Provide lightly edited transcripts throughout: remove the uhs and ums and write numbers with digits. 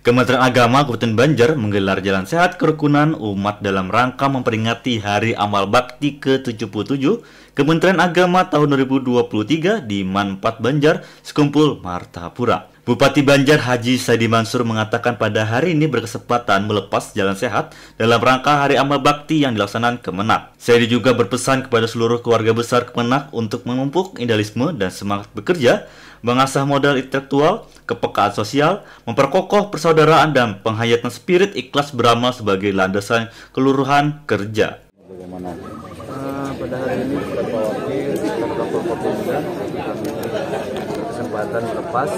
Kementerian Agama Kabupaten Banjar menggelar Jalan Sehat Kerukunan Umat dalam rangka memperingati Hari Amal Bakti ke-77 Kementerian Agama tahun 2023 di Man4 Banjar, Sekumpul Martapura. Bupati Banjar Haji Saidi Mansur mengatakan pada hari ini berkesempatan melepas jalan sehat dalam rangka Hari Amal Bakti yang dilaksanakan Kemenak. Saidi juga berpesan kepada seluruh keluarga besar Kemenak untuk memupuk idealisme dan semangat bekerja, mengasah modal intelektual, kepekaan sosial, memperkokoh persaudaraan dan penghayatan spirit ikhlas beramal sebagai landasan keluruhan kerja. Bagaimana? Pada hari ini beberapa wakil di kantor Kopimda kami kesempatan melepas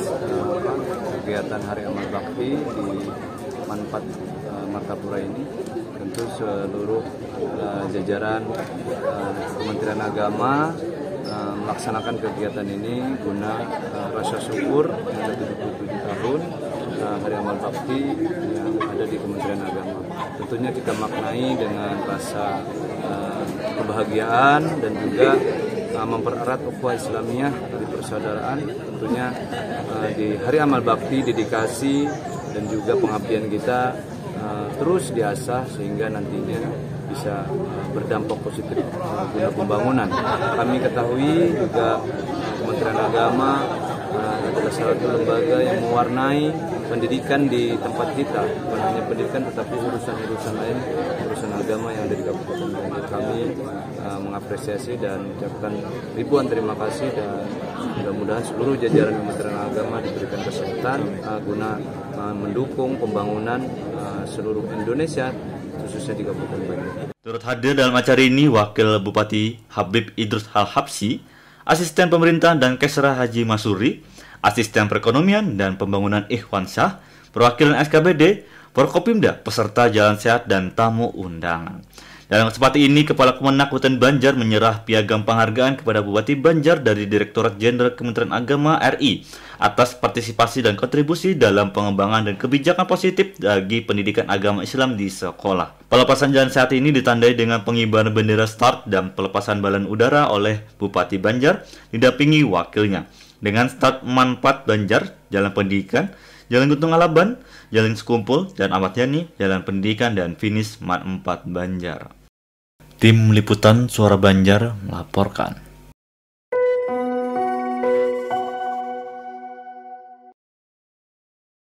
kegiatan Hari Amal Bakti di Man4 Martapura ini. Tentu seluruh jajaran Kementerian Agama melaksanakan kegiatan ini guna rasa syukur yang 77 tahun Hari Amal Bakti yang ada di Kementerian Agama. Tentunya kita maknai dengan rasa kebahagiaan dan juga mempererat ukhuwah Islamiyah dari persaudaraan. Tentunya di Hari Amal Bakti dedikasi dan juga pengabdian kita terus diasah sehingga nantinya bisa berdampak positif guna pembangunan. Kami ketahui juga Kementerian Agama adalah salah satu lembaga yang mewarnai pendidikan di tempat kita, bukan hanya pendidikan tetapi urusan-urusan lain, urusan agama yang ada di Kabupaten Banjar. Kami mengapresiasi dan mengucapkan ribuan terima kasih dan mudah-mudahan seluruh jajaran Kementerian Agama diberikan kesehatan guna mendukung pembangunan seluruh Indonesia, khususnya di Kabupaten Banjar. Turut hadir dalam acara ini Wakil Bupati Habib Idrus Al-Habsyi, Asisten Pemerintah dan Kesra Haji Masuri, Asisten Perekonomian dan Pembangunan Ikhwan Syah, perwakilan SKBD, Forkopimda, peserta Jalan Sehat dan tamu undangan. Dalam kesempatan ini, Kepala Kemenak Kabupaten Banjar menyerah piagam penghargaan kepada Bupati Banjar dari Direktorat Jenderal Kementerian Agama RI atas partisipasi dan kontribusi dalam pengembangan dan kebijakan positif bagi pendidikan agama Islam di sekolah. Pelepasan Jalan Sehat ini ditandai dengan pengibaran bendera start dan pelepasan balon udara oleh Bupati Banjar didampingi wakilnya. Dengan start Man4 Banjar, Jalan Pendidikan, Jalan Guntung Alaban, Jalan Sekumpul, dan Ahmad Yani, Jalan Pendidikan, dan finish Man4 Banjar. Tim Liputan Suara Banjar melaporkan.